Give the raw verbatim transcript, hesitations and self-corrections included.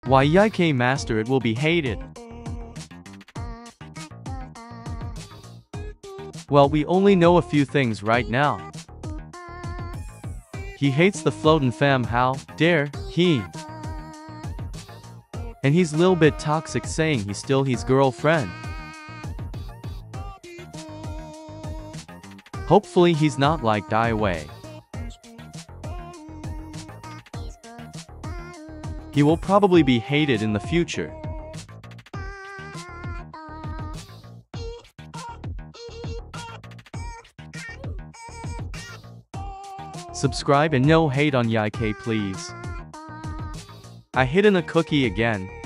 Why Yike Master, it will be hated. Well, we only know a few things right now. He hates the floatin' fam, how dare he? And he's a little bit toxic, saying he's still his girlfriend. Hopefully he's not like Die Wei. He will probably be hated in the future. Subscribe and no hate on Yike, please. I hidden a cookie again.